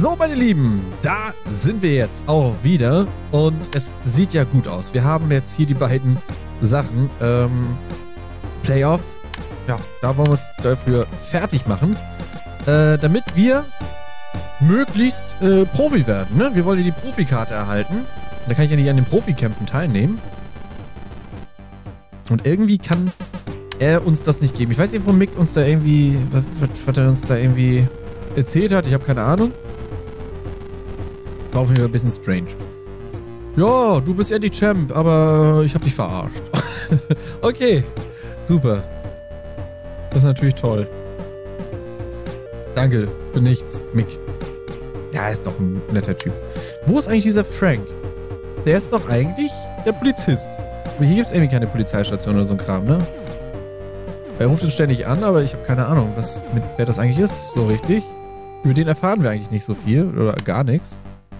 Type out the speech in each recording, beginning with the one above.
So, meine Lieben, da sind wir jetzt auch wieder und es sieht ja gut aus. Wir haben jetzt hier die beiden Sachen. Playoff, ja, da wollen wir uns dafür fertig machen, damit wir möglichst Profi werden, ne? Wir wollen ja die Profikarte erhalten. Da kann ich ja nicht an den Profikämpfen teilnehmen. Und irgendwie kann er uns das nicht geben. Ich weiß nicht, wo Mick uns da irgendwie, was er uns da irgendwie erzählt hat. Ich habe keine Ahnung. War auf jeden Fall ein bisschen strange. Ja, du bist ja die Champ, aber ich habe dich verarscht. Okay, super. Das ist natürlich toll. Danke für nichts, Mick. Ja, er ist doch ein netter Typ. Wo ist eigentlich dieser Frank? Der ist doch eigentlich der Polizist. Aber hier gibt es irgendwie keine Polizeistation oder so ein Kram, ne? Er ruft uns ständig an, aber ich habe keine Ahnung, wer das eigentlich ist, so richtig. Über den erfahren wir eigentlich nicht so viel oder gar nichts.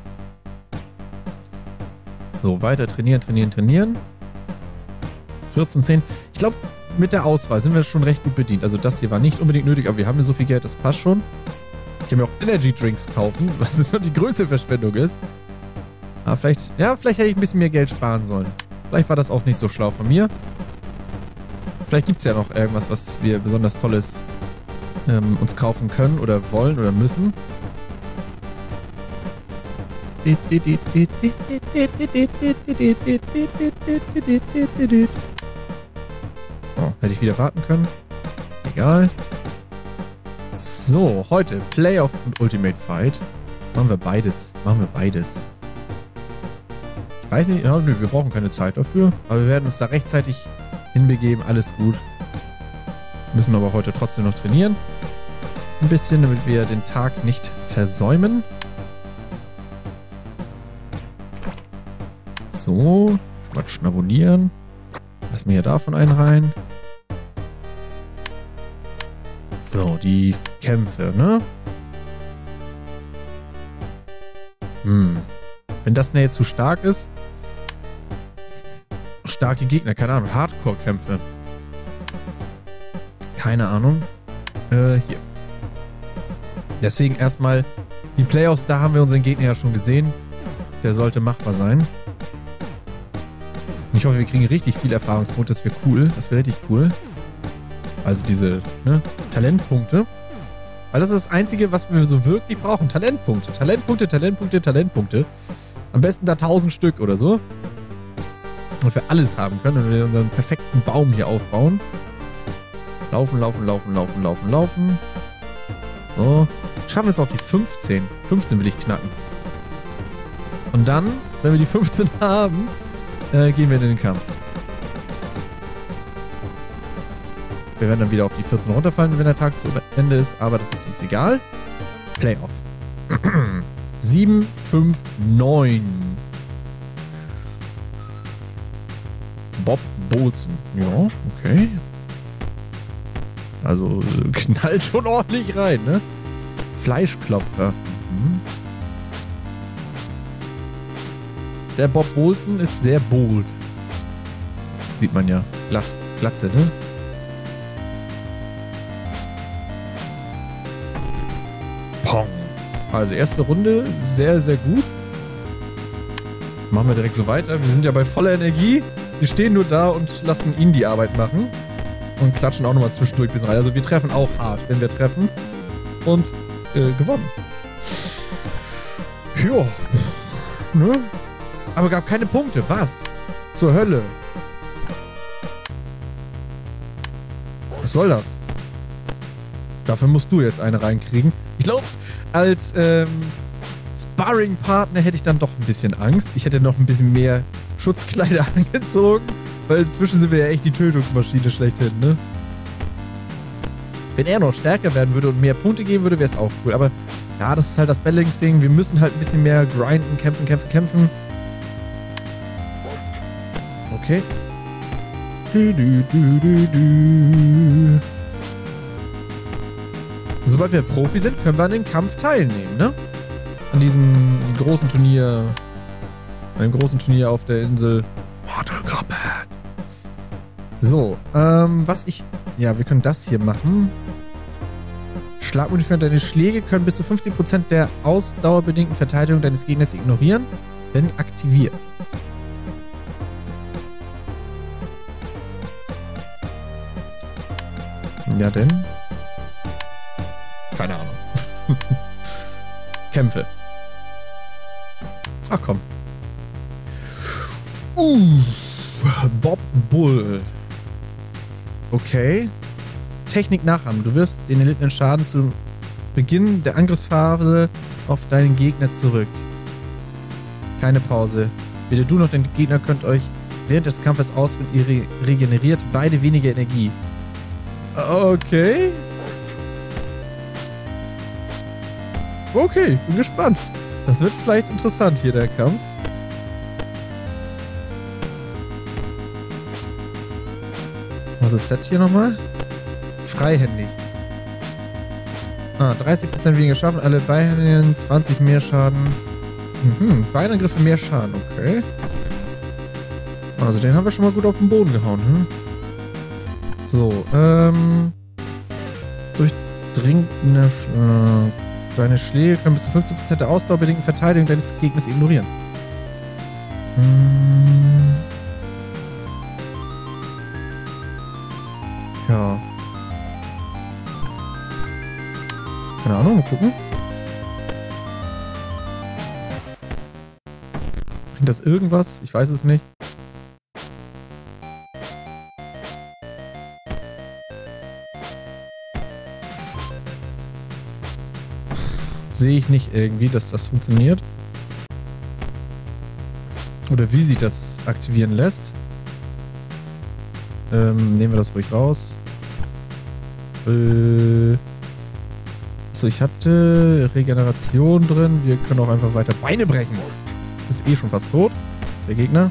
So, weiter trainieren, trainieren, trainieren. 14,10. Ich glaube, mit der Auswahl sind wir schon recht gut bedient. Also das hier war nicht unbedingt nötig, aber wir haben ja so viel Geld, das passt schon. Ich kann mir auch Energy Drinks kaufen, was noch die größte Verschwendung ist. Aber vielleicht hätte ich ein bisschen mehr Geld sparen sollen. Vielleicht war das auch nicht so schlau von mir. Vielleicht gibt es ja noch irgendwas, was wir besonders Tolles uns kaufen können oder wollen oder müssen. Oh, hätte ich wieder warten können. Egal. So, heute Playoff und Ultimate Fight. Machen wir beides. Ich weiß nicht, ja, wir brauchen keine Zeit dafür. Aber wir werden uns da rechtzeitig hinbegeben. Alles gut. Müssen aber heute trotzdem noch trainieren. Ein bisschen, damit wir den Tag nicht versäumen. So, schon mal schnabulieren. Lass mir hier davon einen rein. So, die Kämpfe, ne? Wenn das denn jetzt zu stark ist. Starke Gegner, keine Ahnung. Hardcore-Kämpfe. Keine Ahnung. Hier. Deswegen erstmal die Playoffs, da haben wir unseren Gegner ja schon gesehen. Der sollte machbar sein. Ich hoffe, wir kriegen richtig viel Erfahrungspunkte. Das wäre cool. Das wäre richtig cool. Also diese Talentpunkte. Weil das ist das Einzige, was wir so wirklich brauchen. Talentpunkte. Talentpunkte, Talentpunkte, Talentpunkte. Am besten da 1000 Stück oder so. Und wir alles haben können. Und wir unseren perfekten Baum hier aufbauen. Laufen, laufen, laufen, laufen, laufen, laufen. So. Schaffen wir es auf die 15. 15 will ich knacken. Und dann, wenn wir die 15 haben, gehen wir in den Kampf. Wir werden dann wieder auf die 14 runterfallen, wenn der Tag zu Ende ist, aber das ist uns egal. Playoff. 7, 5, 9. Bob Bolzen. Ja, okay. Also knallt schon ordentlich rein, ne? Fleischklopfer. Der Bob Bolzen ist sehr bold. Sieht man ja. Glatze, ne? Pong. Also erste Runde sehr, sehr gut. Machen wir direkt so weiter. Wir sind ja bei voller Energie. Wir stehen nur da und lassen ihn die Arbeit machen. Und klatschen auch nochmal zwischendurch ein bisschen rein. Also wir treffen auch hart, wenn wir treffen. Und gewonnen. Jo. Ne? Aber gab keine Punkte. Was? Zur Hölle. Was soll das? Dafür musst du jetzt eine reinkriegen. Ich glaube, als Sparring-Partner hätte ich dann doch ein bisschen Angst. Ich hätte noch ein bisschen mehr Schutzkleider angezogen. Weil inzwischen sind wir ja echt die Tötungsmaschine schlechthin, ne? Wenn er noch stärker werden würde und mehr Punkte geben würde, wäre es auch cool. Aber ja, das ist halt das Balancing. Wir müssen halt ein bisschen mehr grinden, kämpfen, kämpfen, kämpfen. Okay. Sobald wir Profi sind, können wir an dem Kampf teilnehmen, ne? An diesem großen Turnier. Einem großen Turnier auf der Insel Mortal Kombat. So, ja, wir können das hier machen. Schlagmodifier. Deine Schläge können bis zu 50% der ausdauerbedingten Verteidigung deines Gegners ignorieren, wenn aktiviert. Ja denn? Keine Ahnung. Kämpfe. Ach komm. Bob Bull. Okay. Technik nachahmen. Du wirfst den erlittenen Schaden zu Beginn der Angriffsphase auf deinen Gegner zurück. Keine Pause. Weder du noch dein Gegner könnt euch während des Kampfes ausführen. Ihr regeneriert beide weniger Energie. Okay. Okay, bin gespannt. Das wird vielleicht interessant hier, der Kampf. Was ist das hier nochmal? Freihändig. 30% weniger Schaden, alle Beihändigen 20 mehr Schaden. Beinangriffe mehr Schaden, okay. Also den haben wir schon mal gut auf den Boden gehauen, hm? So, durchdringende deine Schläge können bis zu 15% der ausdauerbedingten Verteidigung deines Gegners ignorieren. Ja. Keine Ahnung, mal gucken. Bringt das irgendwas? Ich weiß es nicht. Sehe ich nicht irgendwie, dass das funktioniert. Oder wie sich das aktivieren lässt. Nehmen wir das ruhig raus. Achso, ich hatte Regeneration drin. Wir können auch einfach weiter Beine brechen. Ist eh schon fast tot, der Gegner.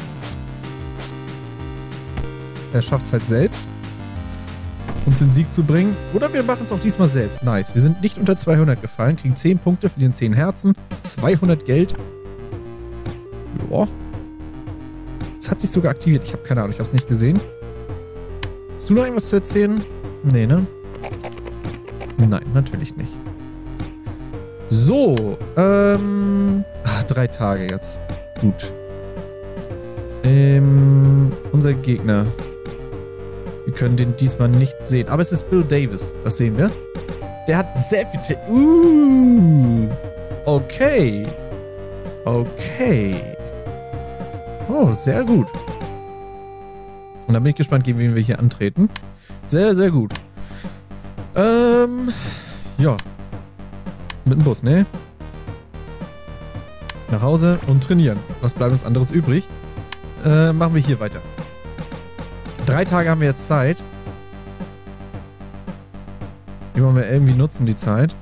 Er schafft es halt selbst, uns den Sieg zu bringen. Oder wir machen es auch diesmal selbst. Nice. Wir sind nicht unter 200 gefallen, kriegen 10 Punkte, verlieren 10 Herzen, 200 Geld. Joa. Es hat sich sogar aktiviert. Ich habe keine Ahnung, ich habe es nicht gesehen. Hast du noch irgendwas zu erzählen? Nee, ne? Nein, natürlich nicht. So, 3 Tage jetzt. Gut. Unser Gegner. Wir können den diesmal nicht sehen. Aber es ist Bill Davis. Das sehen wir. Der hat sehr viel... Okay. Okay. Oh, sehr gut. Und dann bin ich gespannt, gegen wen wir hier antreten. Sehr, sehr gut. Ja. Mit dem Bus, ne? Nach Hause und trainieren. Was bleibt uns anderes übrig? Machen wir hier weiter. 3 Tage haben wir jetzt Zeit. Die wollen wir irgendwie nutzen, die Zeit.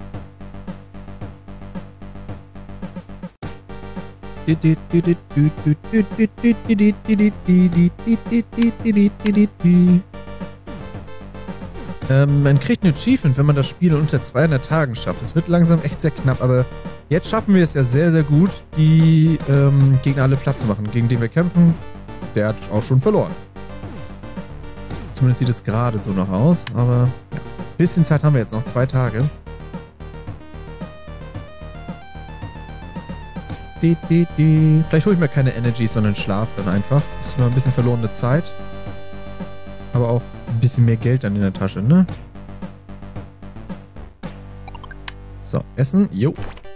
Man kriegt ein Achievement, wenn man das Spiel unter 200 Tagen schafft. Es wird langsam echt sehr knapp, aber jetzt schaffen wir es ja sehr, sehr gut, die Gegner alle platt zu machen. Gegen den wir kämpfen, der hat auch schon verloren. Zumindest sieht es gerade so noch aus, aber ja. Bisschen Zeit haben wir jetzt noch, 2 Tage. Vielleicht hole ich mir keine Energy, sondern Schlaf dann einfach. Das ist mal ein bisschen verlorene Zeit. Aber auch ein bisschen mehr Geld dann in der Tasche, ne? So, essen. Jo.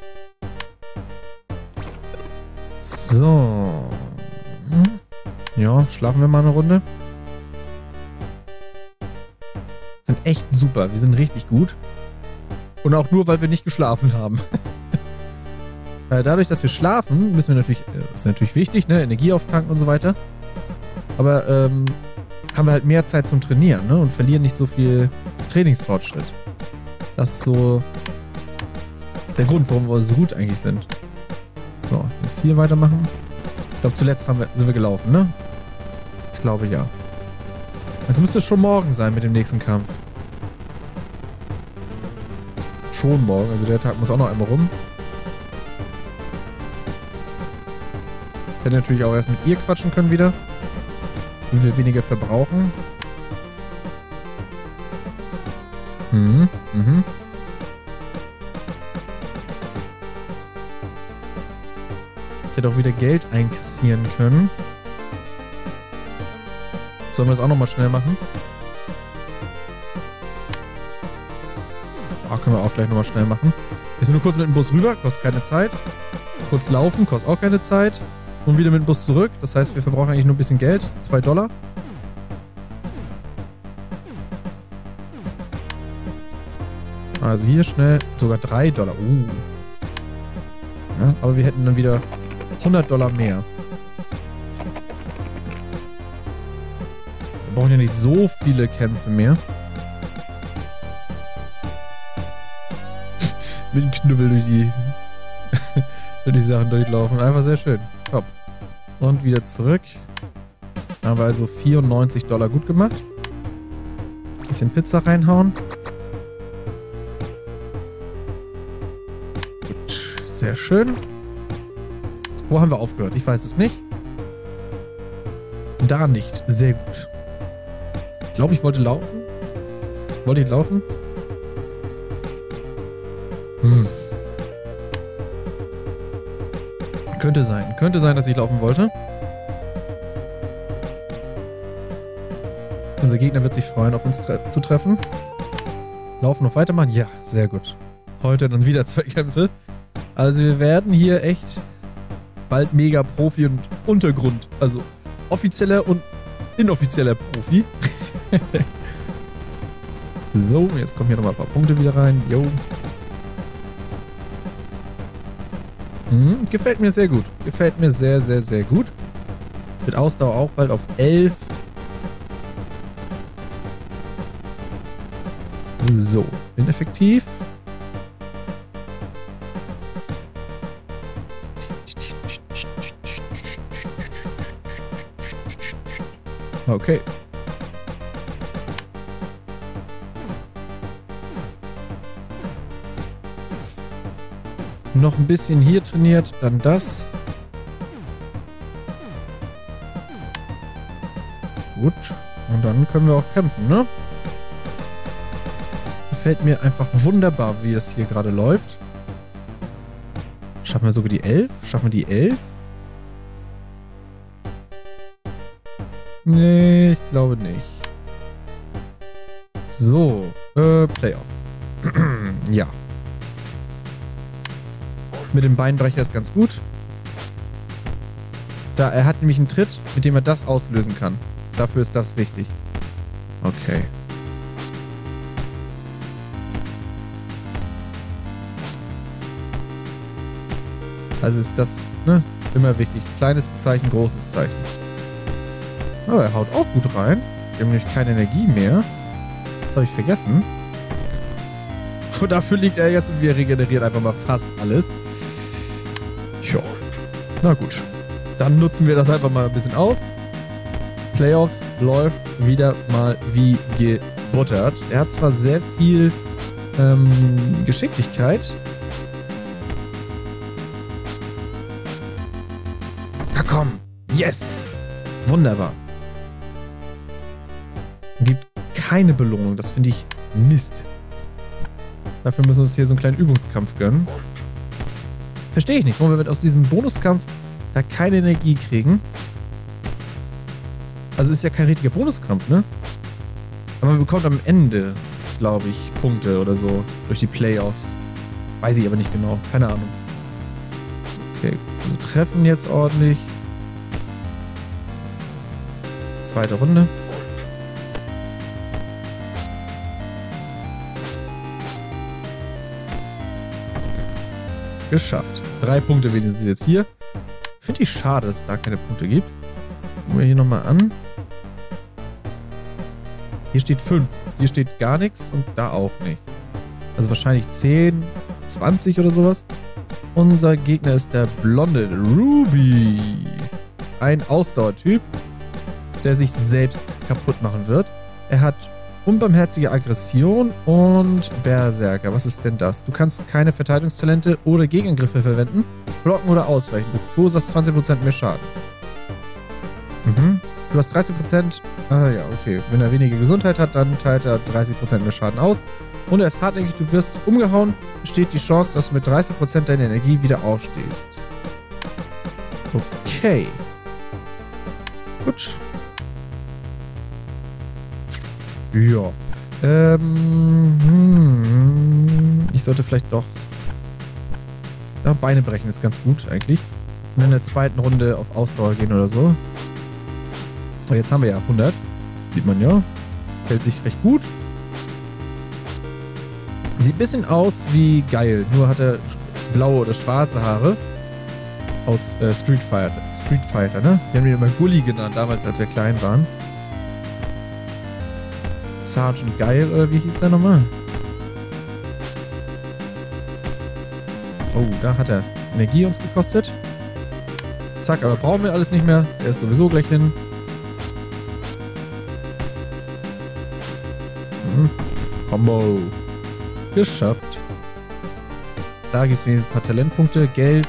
So. Ja, schlafen wir mal eine Runde. Sind echt super. Wir sind richtig gut. Und auch nur, weil wir nicht geschlafen haben. Dadurch, dass wir schlafen, müssen wir natürlich, ist natürlich wichtig, ne, Energie auftanken und so weiter. Aber haben wir halt mehr Zeit zum Trainieren, ne, und verlieren nicht so viel Trainingsfortschritt. Das ist so der Grund, warum wir so gut eigentlich sind. So, jetzt hier weitermachen. Ich glaube, zuletzt sind wir gelaufen, ne? Ich glaube, ja. Also müsste es schon morgen sein mit dem nächsten Kampf. Schon morgen, also der Tag muss auch noch einmal rum. Ich hätte natürlich auch erst mit ihr quatschen können wieder. Wie wir weniger verbrauchen. Ich hätte auch wieder Geld einkassieren können. Sollen wir das auch nochmal schnell machen? Oh, können wir auch gleich nochmal schnell machen. Wir sind nur kurz mit dem Bus rüber, kostet keine Zeit. Kurz laufen, kostet auch keine Zeit. Und wieder mit dem Bus zurück. Das heißt, wir verbrauchen eigentlich nur ein bisschen Geld. $2. Also hier schnell sogar $3. Ja, aber wir hätten dann wieder $100 mehr. Wir brauchen ja nicht so viele Kämpfe mehr. Mit dem Knüppel durch die Sachen durchlaufen. Einfach sehr schön. Top. Und wieder zurück. Haben wir also $94 gut gemacht. Bisschen Pizza reinhauen. Gut. Sehr schön. Wo haben wir aufgehört? Ich weiß es nicht. Da nicht. Sehr gut. Ich glaube, ich wollte laufen. Wollte ich laufen? Könnte sein. Könnte sein, dass ich laufen wollte. Unser Gegner wird sich freuen, auf uns zu treffen. Laufen noch weitermachen? Ja, sehr gut. Heute dann wieder 2 Kämpfe. Also wir werden hier echt bald mega Profi und Untergrund. Also offizieller und inoffizieller Profi. So, jetzt kommen hier nochmal ein paar Punkte wieder rein. Jo. Gefällt mir sehr gut. Gefällt mir sehr, sehr, sehr gut. Mit Ausdauer auch bald auf 11. So, ineffektiv. Okay. Noch ein bisschen hier trainiert, dann das. Gut. Und dann können wir auch kämpfen, ne? Gefällt mir einfach wunderbar, wie es hier gerade läuft. Schaffen wir sogar die 11? Schaffen wir die 11? Nee, ich glaube nicht. So, Playoff. Ja. Mit dem Beinbrecher ist ganz gut. Da er hat nämlich einen Tritt, mit dem er das auslösen kann. Dafür ist das wichtig. Okay. Also ist das, ne, immer wichtig. Kleines Zeichen, großes Zeichen. Aber er haut auch gut rein. Wir haben nämlich keine Energie mehr. Das habe ich vergessen. Und dafür liegt er jetzt und wir regenerieren einfach mal fast alles. Tja. Na gut. Dann nutzen wir das einfach mal ein bisschen aus. Playoffs läuft wieder mal wie gebuttert. Er hat zwar sehr viel Geschicklichkeit. Na komm. Yes. Wunderbar. Gibt keine Belohnung. Das finde ich Mist. Dafür müssen wir uns hier so einen kleinen Übungskampf gönnen. Verstehe ich nicht, warum wir aus diesem Bonuskampf da keine Energie kriegen. Also ist ja kein richtiger Bonuskampf, ne? Aber man bekommt am Ende, glaube ich, Punkte oder so durch die Playoffs. Weiß ich aber nicht genau. Keine Ahnung. Okay, also treffen jetzt ordentlich. Zweite Runde. Geschafft. 3 Punkte wenigstens jetzt hier. Finde ich schade, dass es da keine Punkte gibt. Gucken wir hier nochmal an. Hier steht 5. Hier steht gar nichts und da auch nicht. Also wahrscheinlich 10, 20 oder sowas. Unser Gegner ist der blonde Ruby. Ein Ausdauertyp, der sich selbst kaputt machen wird. Er hat unbarmherzige Aggression und Berserker. Was ist denn das? Du kannst keine Verteidigungstalente oder Gegenangriffe verwenden, blocken oder ausweichen. Du verursachst 20% mehr Schaden. Du hast 13%. Ah ja, okay. Wenn er weniger Gesundheit hat, dann teilt er 30% mehr Schaden aus. Und er ist hartnäckig, du wirst umgehauen, besteht die Chance, dass du mit 30% deiner Energie wieder aufstehst. Okay. Gut. Ja. Ich sollte vielleicht doch... Ja, Beine brechen ist ganz gut eigentlich. Und in der zweiten Runde auf Ausdauer gehen oder so. Oh, jetzt haben wir ja 100. Sieht man ja. Hält sich recht gut. Sieht ein bisschen aus wie geil. Nur hat er blaue oder schwarze Haare. Aus Street Fighter, ne? Wir haben ihn immer Gully genannt, damals, als wir klein waren. Sergeant Geil, oder wie hieß der nochmal? Oh, da hat er Energie uns gekostet. Zack, aber brauchen wir alles nicht mehr. Der ist sowieso gleich hin. Combo. Geschafft. Da gibt es wenigstens ein paar Talentpunkte. Geld.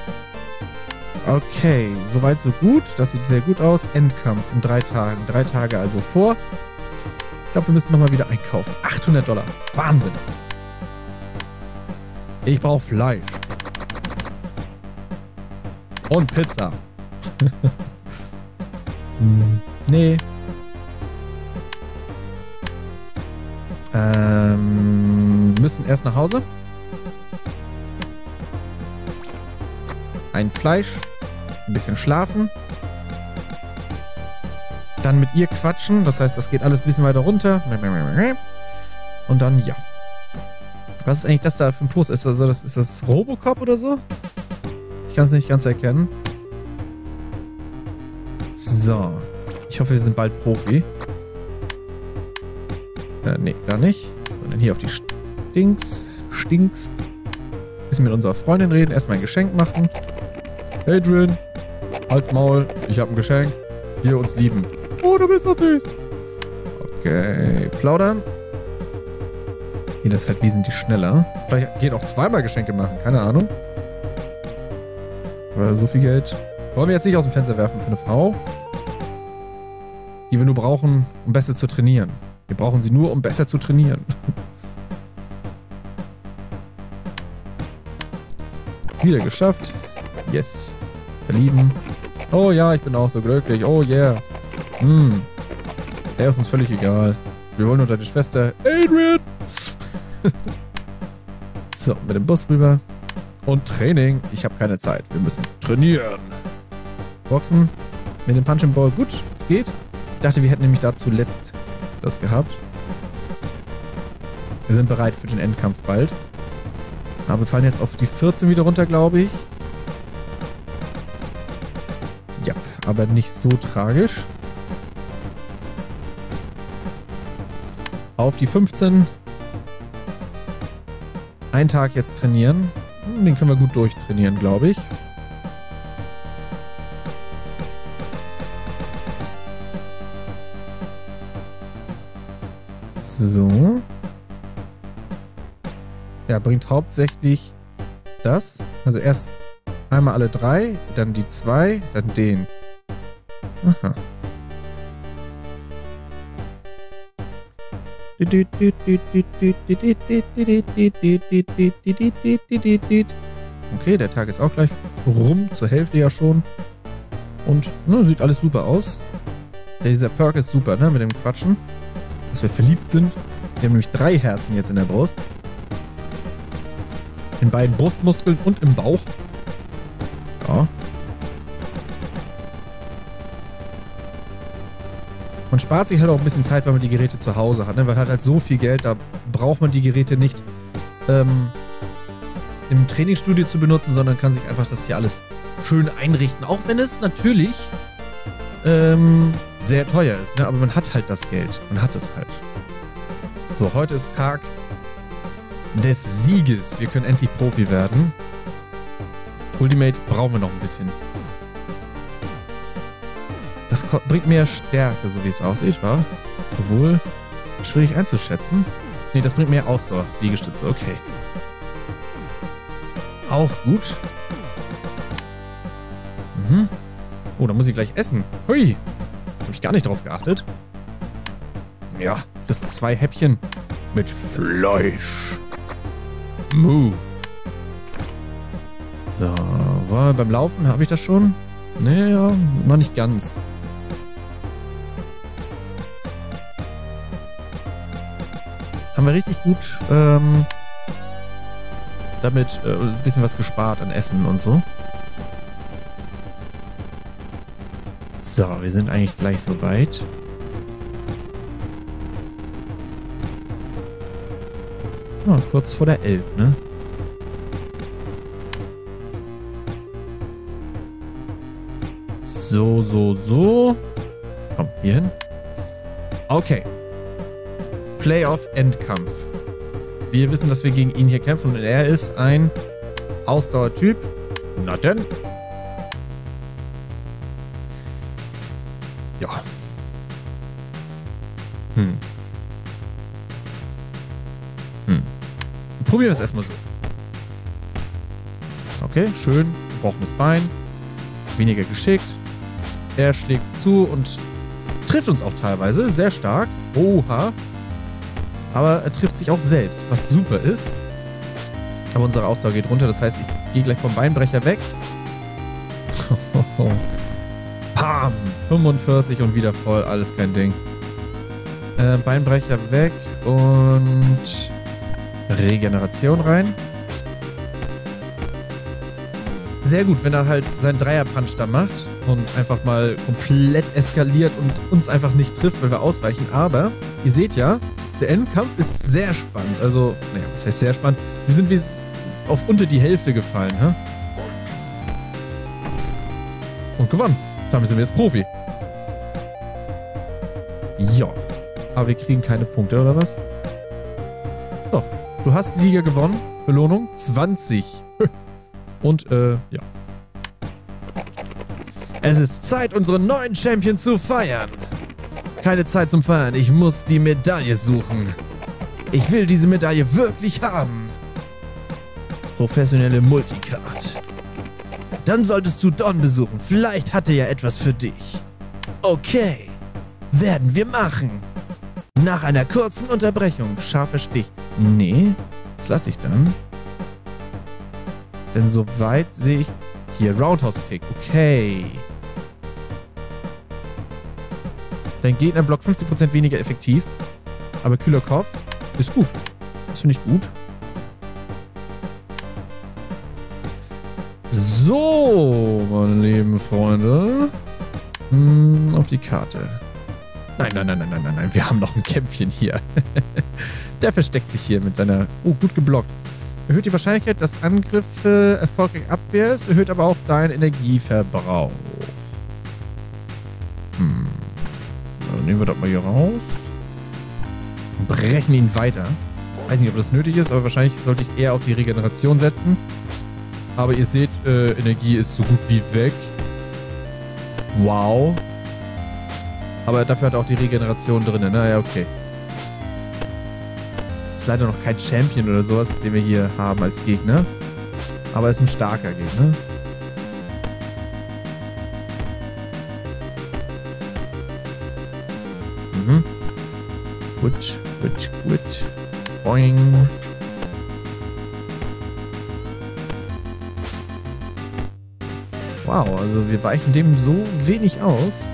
Okay, soweit so gut. Das sieht sehr gut aus. Endkampf in 3 Tagen. 3 Tage also vor. Ich glaube, wir müssen nochmal wieder einkaufen. $800. Wahnsinn. Ich brauche Fleisch. Und Pizza. Nee. Müssen erst nach Hause. Ein Fleisch. Ein bisschen schlafen. Dann mit ihr quatschen. Das heißt, das geht alles ein bisschen weiter runter. Und dann, ja. Was ist eigentlich das da für ein Post? Ist das Robocop oder so? Ich kann es nicht ganz erkennen. So. Ich hoffe, wir sind bald Profi. Nee, da nicht. Sondern hier auf die Stinks. Bisschen mit unserer Freundin reden. Erstmal ein Geschenk machen. Adrian. Halt Maul. Ich habe ein Geschenk. Wir uns lieben. Oh, du bist so süß. Okay. Plaudern. Hier, das ist halt wesentlich schneller. Vielleicht geht auch zweimal Geschenke machen. Keine Ahnung. Aber so viel Geld wollen wir jetzt nicht aus dem Fenster werfen für eine Frau. Die wir nur brauchen, um besser zu trainieren. Wir brauchen sie nur, um besser zu trainieren. Wieder geschafft. Yes. Verlieben. Oh ja, ich bin auch so glücklich. Oh yeah. Der ist uns völlig egal. Wir wollen nur deine Schwester. Adrian! So, mit dem Bus rüber. Und Training. Ich habe keine Zeit. Wir müssen trainieren. Boxen. Mit dem Punch and Ball. Gut, es geht. Ich dachte, wir hätten nämlich da zuletzt das gehabt. Wir sind bereit für den Endkampf bald. Aber wir fallen jetzt auf die 14 wieder runter, glaube ich. Ja, aber nicht so tragisch. Auf die 15. Einen Tag jetzt trainieren. Den können wir gut durchtrainieren, glaube ich. So. Ja, bringt hauptsächlich das. Also erst einmal alle 3, dann die 2, dann den. Aha. Okay, der Tag ist auch gleich rum, zur Hälfte ja schon. Und ne, sieht alles super aus. Dieser Perk ist super, ne, mit dem Quatschen. Dass wir verliebt sind. Wir haben nämlich 3 Herzen jetzt in der Brust. In beiden Brustmuskeln und im Bauch. Ja. Man spart sich halt auch ein bisschen Zeit, weil man die Geräte zu Hause hat, ne? Weil halt so viel Geld, da braucht man die Geräte nicht im Trainingsstudio zu benutzen, sondern kann sich einfach das hier alles schön einrichten. Auch wenn es natürlich sehr teuer ist, ne? Aber man hat halt das Geld. Man hat es halt. So, heute ist Tag des Sieges. Wir können endlich Profi werden. Ultimate brauchen wir noch ein bisschen. Das bringt mehr Stärke, so wie es aussieht, wa? Obwohl, schwierig einzuschätzen. Nee, das bringt mehr Ausdauer. Liegestütze, okay. Auch gut. Mhm. Oh, da muss ich gleich essen. Hui. Hab ich gar nicht drauf geachtet. Ja, das sind 2 Häppchen mit Fleisch. So, beim Laufen habe ich das schon. Naja, noch nicht ganz. Haben wir richtig gut damit ein bisschen was gespart an Essen und so. So, wir sind eigentlich gleich soweit. Oh, kurz vor der 11, ne? So. Komm, hier hin. Okay. Playoff-Endkampf. Wir wissen, dass wir gegen ihn hier kämpfen und er ist ein Ausdauertyp. Na denn. Ja. Probieren wir es erstmal so. Okay, schön. Gebrochenes Bein. Weniger geschickt. Er schlägt zu und trifft uns auch teilweise sehr stark. Oha. Aber er trifft sich auch selbst, was super ist. Aber unsere Ausdauer geht runter, das heißt, ich gehe gleich vom Beinbrecher weg. Pam! 45 und wieder voll, alles kein Ding. Beinbrecher weg und Regeneration rein. Sehr gut, wenn er halt seinen Dreier-Punch da macht und einfach mal komplett eskaliert und uns einfach nicht trifft, weil wir ausweichen. Aber, ihr seht ja, der Endkampf ist sehr spannend. Also, naja, was heißt sehr spannend? Wir sind wie auf unter die Hälfte gefallen, hä? Und gewonnen. Damit sind wir jetzt Profi. Ja. Aber wir kriegen keine Punkte, oder was? Doch. Du hast die Liga gewonnen. Belohnung 20. Und, ja. Es ist Zeit, unseren neuen Champion zu feiern. Keine Zeit zum Feiern. Ich muss die Medaille suchen. Ich will diese Medaille wirklich haben. Professionelle Multicard. Dann solltest du Don besuchen. Vielleicht hat er ja etwas für dich. Okay. Werden wir machen. Nach einer kurzen Unterbrechung. Scharfer Stich. Nee. Das lasse ich dann. Denn soweit sehe ich... Hier, Roundhouse Kick. Okay. Dein Gegnerblock 50% weniger effektiv. Aber kühler Kopf ist gut. Das finde ich gut. So, meine lieben Freunde. Auf die Karte. Nein. Wir haben noch ein Kämpfchen hier. Der versteckt sich hier mit seiner... Oh, gut geblockt. Erhöht die Wahrscheinlichkeit, dass Angriffe erfolgreich abwehrst, erhöht aber auch deinen Energieverbrauch. Dann nehmen wir das mal hier raus. Und brechen ihn weiter. Weiß nicht, ob das nötig ist, aber wahrscheinlich sollte ich eher auf die Regeneration setzen. Aber ihr seht, Energie ist so gut wie weg. Wow. Aber dafür hat er auch die Regeneration drin. Naja, okay. Ist leider noch kein Champion oder sowas, den wir hier haben als Gegner. Aber ist ein starker Gegner. Gut. Boing. Wow, also wir weichen dem so wenig aus.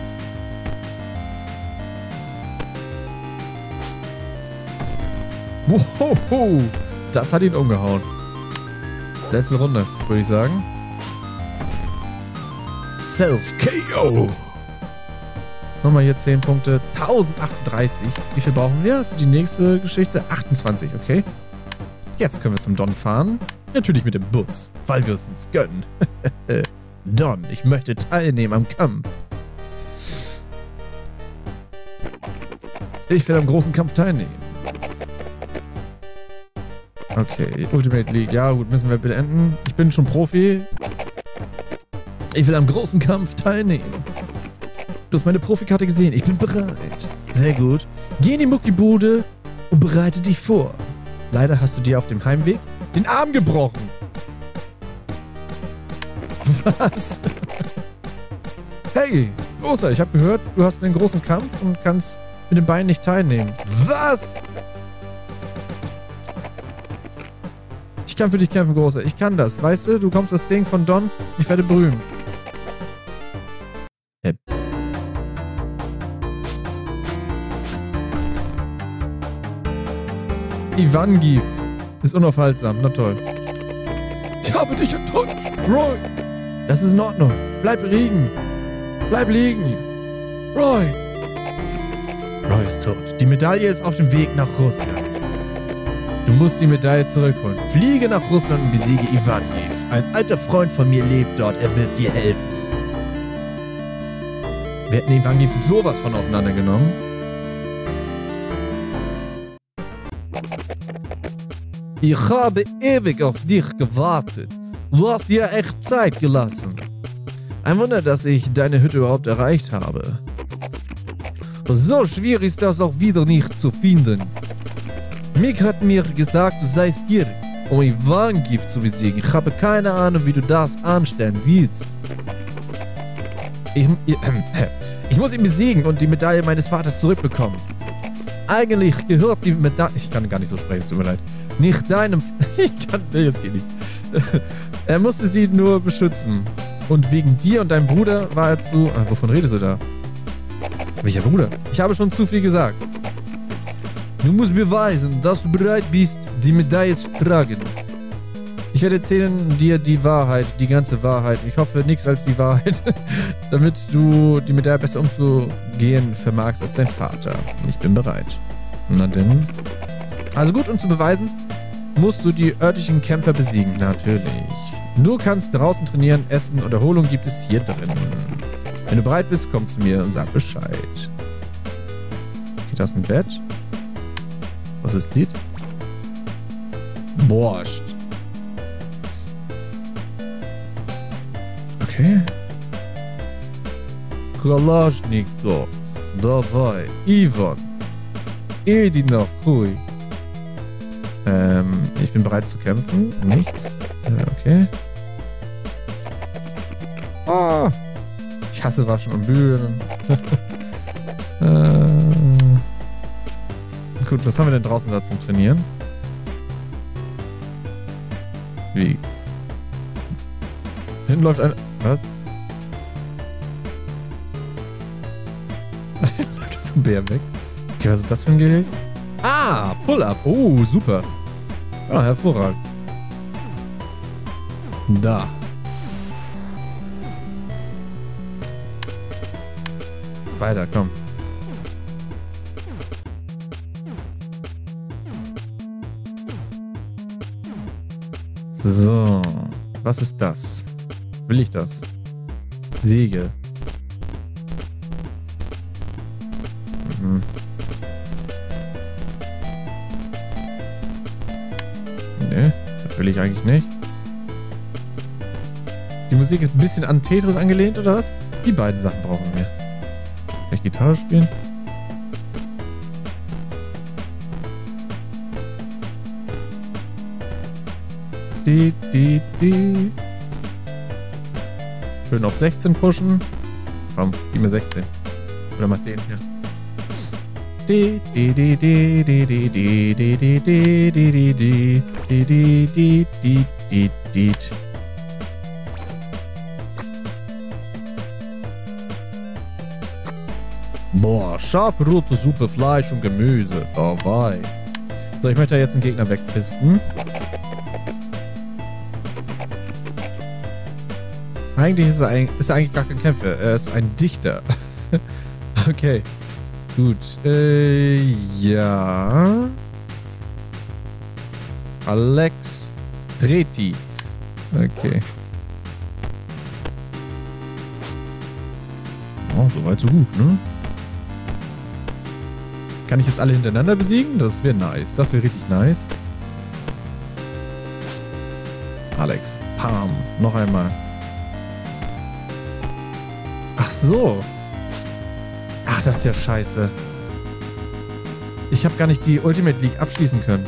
Wohoho, das hat ihn umgehauen. Letzte Runde, würde ich sagen. Self-KO. Nochmal hier 10 Punkte. 1038. Wie viel brauchen wir für die nächste Geschichte? 28, okay. Jetzt können wir zum Don fahren. Natürlich mit dem Bus, weil wir es uns gönnen. Don, ich möchte teilnehmen am Kampf. Ich will am großen Kampf teilnehmen. Okay, Ultimate League. Ja gut, müssen wir beenden. Ich bin schon Profi. Ich will am großen Kampf teilnehmen. Du hast meine Profikarte gesehen. Ich bin bereit. Sehr gut. Geh in die Muckibude und bereite dich vor. Leider hast du dir auf dem Heimweg den Arm gebrochen. Was? Hey, Großer, ich habe gehört, du hast einen großen Kampf und kannst mit den Beinen nicht teilnehmen. Was? Ich kann für dich kämpfen, Großer. Ich kann das. Weißt du, du kommst das Ding von Don. Ich werde berühmt. Ivangiv ist unaufhaltsam. Na toll. Ich habe dich enttäuscht. Roy. Das ist in Ordnung. Bleib liegen. Bleib liegen. Roy. Roy ist tot. Die Medaille ist auf dem Weg nach Russland. Du musst die Medaille zurückholen. Fliege nach Russland und besiege Ivangiv. Ein alter Freund von mir lebt dort. Er wird dir helfen. Wir hätten Ivangiv sowas von auseinandergenommen. Ich habe ewig auf dich gewartet. Du hast dir echt Zeit gelassen. Ein Wunder, dass ich deine Hütte überhaupt erreicht habe. So schwierig ist das auch wieder nicht zu finden. Mick hat mir gesagt, du seist hier, um Ivangiv zu besiegen. Ich habe keine Ahnung, wie du das anstellen willst. Ich muss ihn besiegen und die Medaille meines Vaters zurückbekommen. Eigentlich gehört die Medaille... Ich kann gar nicht so sprechen, es tut mir leid. Nicht deinem... Das geht nicht. Er musste sie nur beschützen. Und wegen dir und deinem Bruder war er zu... wovon redest du da? Welcher Bruder? Ich habe schon zu viel gesagt. Du musst beweisen, dass du bereit bist, die Medaille zu tragen. Ich werde erzählen dir die Wahrheit, die ganze Wahrheit. Ich hoffe, nichts als die Wahrheit, damit du die Medaille besser umzugehen vermagst als dein Vater. Ich bin bereit. Na denn. Also gut, um zu beweisen, musst du die örtlichen Kämpfer besiegen. Natürlich. Du kannst draußen trainieren, essen und Erholung gibt es hier drin. Wenn du bereit bist, komm zu mir und sag Bescheid. Okay, da ist ein Bett. Was ist das? Borscht. Okay. Kalaschnikow. Давай. Ivan. Иди нахуй. Ich bin bereit zu kämpfen. Nichts. Okay. Oh. Ich hasse Waschen und Bügeln. Gut, was haben wir denn draußen da zum Trainieren? Wie? Hinten läuft ein... Was? Läuft vom Bär weg. Okay, was ist das für ein Gehege? Ah, Pull-Up. Oh, super. Ja, hervorragend. Da. Weiter, komm. So. Was ist das? Will ich das? Säge. Mhm. Ne, das will ich eigentlich nicht. Die Musik ist ein bisschen an Tetris angelehnt, oder was? Die beiden Sachen brauchen wir. Kann ich Gitarre spielen? Schön auf 16 pushen. Komm, gib mir 16. Oder mach den hier. Boah, scharfe rote Suppe, Fleisch und Gemüse. Dabei. So, ich möchte jetzt einen Gegner wegfisten. Eigentlich ist er eigentlich gar kein Kämpfer. Er ist ein Dichter. Okay. Gut. Ja. Alex Treti. Okay. Oh, soweit so gut, ne? Kann ich jetzt alle hintereinander besiegen? Das wäre nice. Das wäre richtig nice. Alex. Pam. Noch einmal. Ach so. Ach, das ist ja scheiße. Ich habe gar nicht die Ultimate League abschließen können.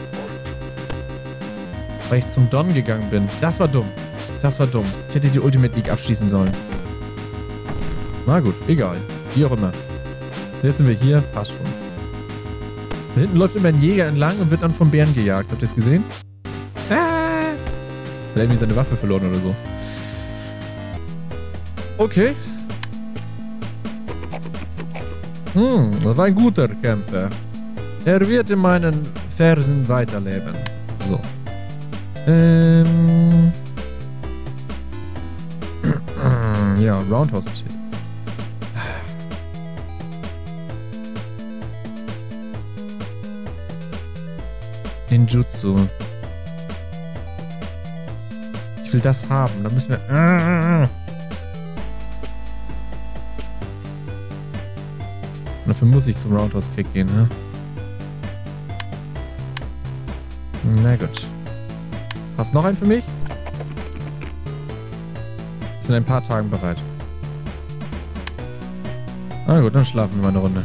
Weil ich zum Don gegangen bin. Das war dumm. Das war dumm. Ich hätte die Ultimate League abschließen sollen. Na gut, egal. Wie auch immer. Jetzt sind wir hier. Passt schon. Da hinten läuft immer ein Jäger entlang und wird dann vom Bären gejagt. Habt ihr es gesehen? Hat er irgendwie seine Waffe verloren oder so. Okay. Das war ein guter Kämpfer. Er wird in meinen Fersen weiterleben. So. Ja, Roundhouse. Ninjutsu. Ich will das haben. Da müssen wir... Dafür muss ich zum Roundhouse-Kick gehen, ne? Na gut. Hast noch einen für mich? Ist in ein paar Tagen bereit. Na gut, dann schlafen wir mal eine Runde.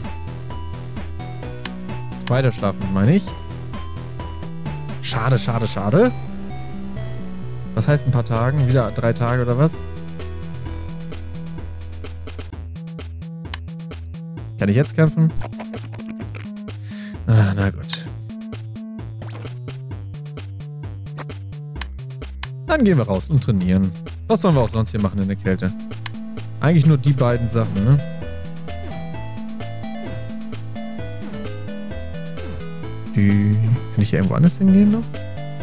Weiter schlafen, meine ich. Schade, schade, schade. Was heißt ein paar Tagen? Wieder 3 Tage oder was? Kann ich jetzt kämpfen? Ah, na gut. Dann gehen wir raus und trainieren. Was sollen wir auch sonst hier machen in der Kälte? Eigentlich nur die beiden Sachen, ne? Kann ich hier irgendwo anders hingehen noch?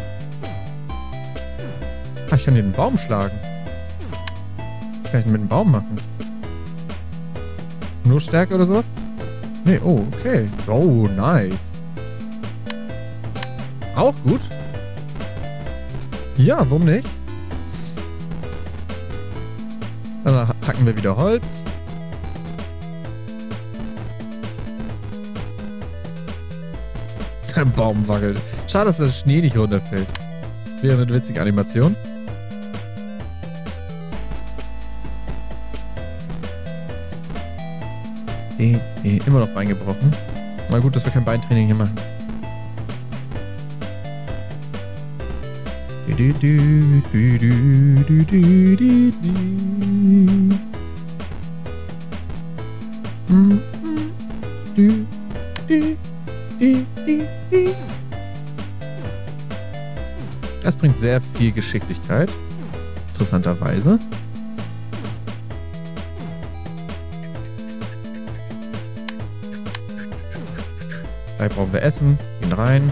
Ah, ich kann hier den Baum schlagen. Was kann ich denn mit dem Baum machen? Nur Stärke oder sowas? Nee, oh, okay. Oh, nice. Auch gut. Ja, warum nicht? Dann hacken wir wieder Holz. Der Baum wackelt. Schade, dass der Schnee nicht runterfällt. Wäre eine witzige Animation. Immer noch Bein gebrochen. Na gut, dass wir kein Beintraining hier machen. Das bringt sehr viel Geschicklichkeit. Interessanterweise. Gleich brauchen wir Essen. Gehen rein.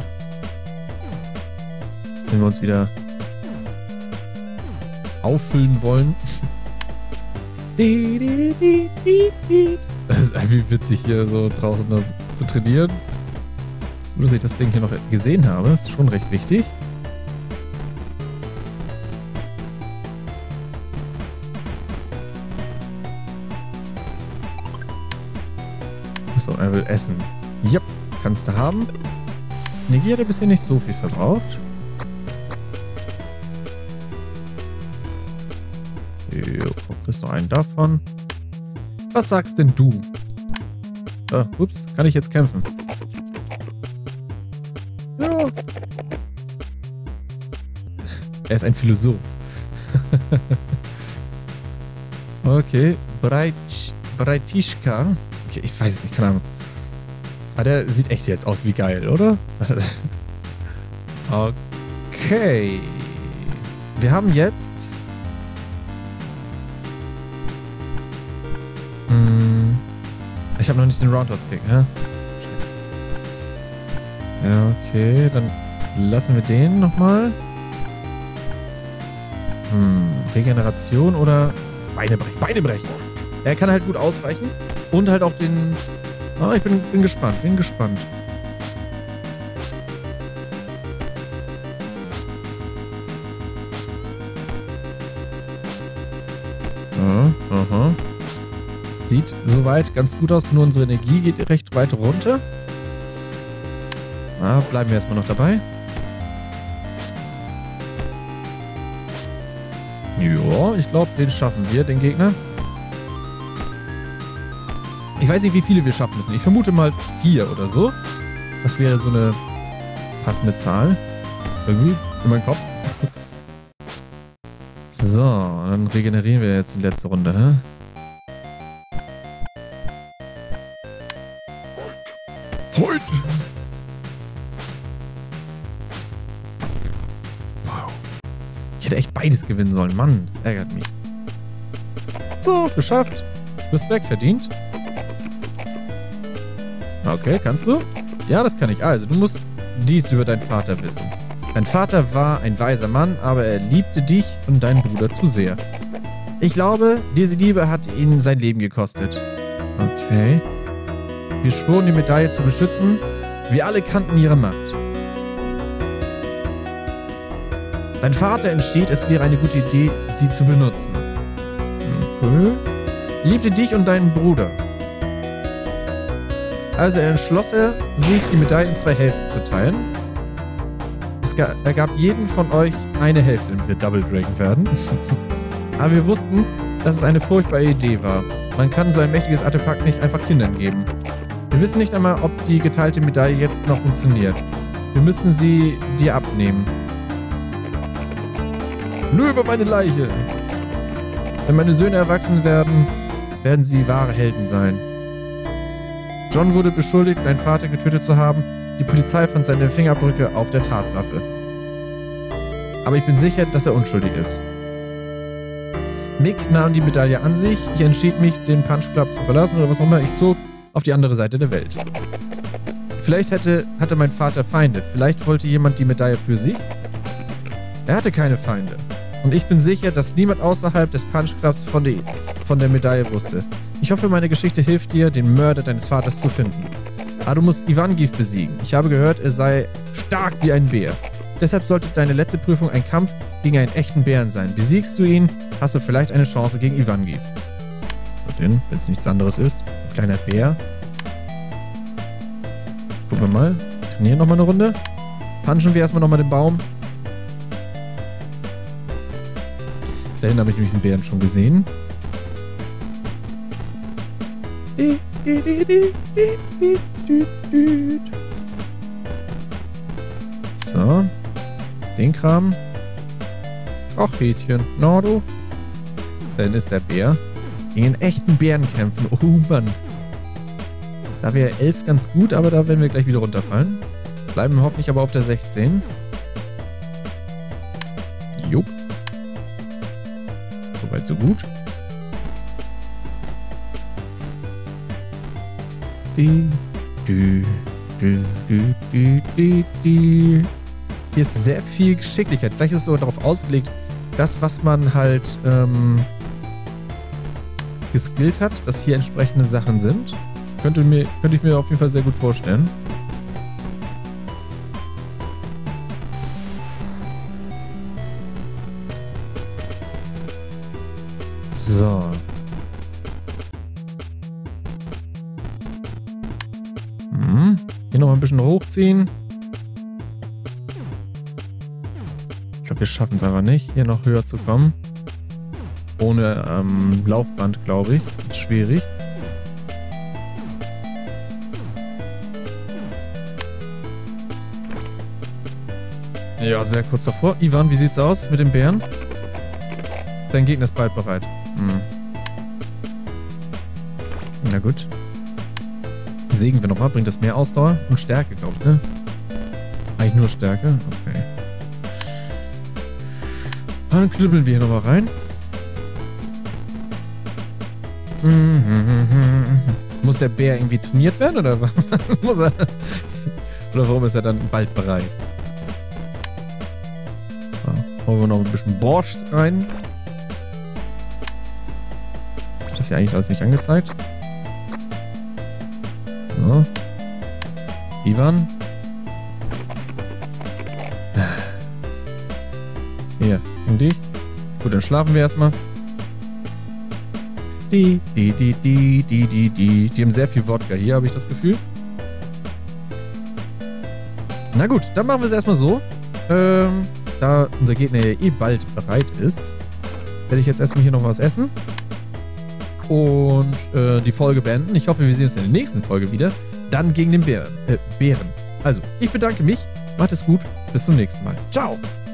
Wenn wir uns wieder auffüllen wollen. Das ist irgendwie witzig, hier so draußen das zu trainieren. Gut, dass ich das Ding hier noch gesehen habe. Das ist schon recht wichtig. Achso, er will essen. Yep, kannst du haben. Energie hat er bisher nicht so viel verbraucht. Jo, kriegst noch einen davon. Was sagst denn du? Ups, kann ich jetzt kämpfen? Ja. Er ist ein Philosoph. Okay, Breitischka. Okay, ich weiß es nicht, keine Ahnung. Aber der sieht echt jetzt aus wie geil, oder? Okay. Wir haben jetzt... Ich habe noch nicht den Roundhouse-Kick, hä? Scheiße. Ja, okay, dann lassen wir den nochmal. Regeneration oder Beine brechen. Beine brechen. Er kann halt gut ausweichen und halt auch den... Oh, ich bin gespannt, bin gespannt. Aha. Sieht soweit ganz gut aus, nur unsere Energie geht recht weit runter. Na, bleiben wir erstmal noch dabei. Ja, ich glaube, den schaffen wir, den Gegner. Ich weiß nicht, wie viele wir schaffen müssen. Ich vermute mal 4 oder so. Das wäre so eine passende Zahl. Irgendwie in meinem Kopf. So, dann regenerieren wir jetzt die letzte Runde, hä? Freund! Wow. Ich hätte echt beides gewinnen sollen. Mann, das ärgert mich. So, geschafft. Respekt verdient. Okay, kannst du? Ja, das kann ich. Also, du musst dies über deinen Vater wissen. Dein Vater war ein weiser Mann, aber er liebte dich und deinen Bruder zu sehr. Ich glaube, diese Liebe hat ihn sein Leben gekostet. Okay. Wir schworen, die Medaille zu beschützen. Wir alle kannten ihre Macht. Dein Vater entschied, es wäre eine gute Idee, sie zu benutzen. Okay. Liebte dich und deinen Bruder. Also entschloss er, sich die Medaille in 2 Hälften zu teilen. Er gab jedem von euch eine Hälfte, damit wir Double Dragon werden. Aber wir wussten, dass es eine furchtbare Idee war. Man kann so ein mächtiges Artefakt nicht einfach Kindern geben. Wir wissen nicht einmal, ob die geteilte Medaille jetzt noch funktioniert. Wir müssen sie dir abnehmen. Nur über meine Leiche. Wenn meine Söhne erwachsen werden, werden sie wahre Helden sein. John wurde beschuldigt, deinen Vater getötet zu haben. Die Polizei fand seine Fingerabdrücke auf der Tatwaffe. Aber ich bin sicher, dass er unschuldig ist. Mick nahm die Medaille an sich. Ich entschied mich, den Punch Club zu verlassen oder was auch immer. Ich zog auf die andere Seite der Welt. Vielleicht hatte mein Vater Feinde. Vielleicht wollte jemand die Medaille für sich. Er hatte keine Feinde. Und ich bin sicher, dass niemand außerhalb des Punch Clubs von der Medaille wusste. Ich hoffe, meine Geschichte hilft dir, den Mörder deines Vaters zu finden. Aber du musst Ivangiv besiegen. Ich habe gehört, er sei stark wie ein Bär. Deshalb sollte deine letzte Prüfung ein Kampf gegen einen echten Bären sein. Besiegst du ihn, hast du vielleicht eine Chance gegen Ivangiv. Denn, wenn es nichts anderes ist, ein kleiner Bär. Gucken wir mal. Wir trainieren nochmal eine Runde. Punchen wir erstmal nochmal den Baum. Dahin habe ich nämlich einen Bären schon gesehen. So. Ist den Kram. Ach, Häschen. Na, du. Dann ist der Bär. Gegen einen echten Bären kämpfen. Oh, Mann. Da wäre 11 ganz gut, aber da werden wir gleich wieder runterfallen. Bleiben hoffentlich aber auf der 16. Jupp. Soweit, so gut. Hier ist sehr viel Geschicklichkeit. Vielleicht ist es sogar darauf ausgelegt, das, was man halt geskillt hat, dass hier entsprechende Sachen sind. Könnte ich mir auf jeden Fall sehr gut vorstellen. So. Hier nochmal ein bisschen hochziehen. Ich glaube, wir schaffen es aber nicht, hier noch höher zu kommen. Ohne Laufband, glaube ich. Ist schwierig. Ja, sehr kurz davor. Ivan, wie sieht's aus mit dem Bären? Dein Gegner ist bald bereit. Na gut. Sägen wir nochmal. Bringt das mehr Ausdauer und Stärke, glaube ich, ne? Eigentlich nur Stärke? Okay. Dann knüppeln wir hier nochmal rein. Muss der Bär irgendwie trainiert werden oder muss er? Oder warum ist er dann bald bereit? So, holen wir noch ein bisschen Borscht rein. Das ist ja eigentlich alles nicht angezeigt. So. Ivan. Hier, und dich. Gut, dann schlafen wir erstmal. Die haben sehr viel Wodka hier, habe ich das Gefühl. Na gut, dann machen wir es erstmal so. Da unser Gegner ja eh bald bereit ist, werde ich jetzt erstmal hier noch was essen. Und die Folge beenden. Ich hoffe, wir sehen uns in der nächsten Folge wieder. Dann gegen den Bären. Also, ich bedanke mich. Macht es gut. Bis zum nächsten Mal. Ciao.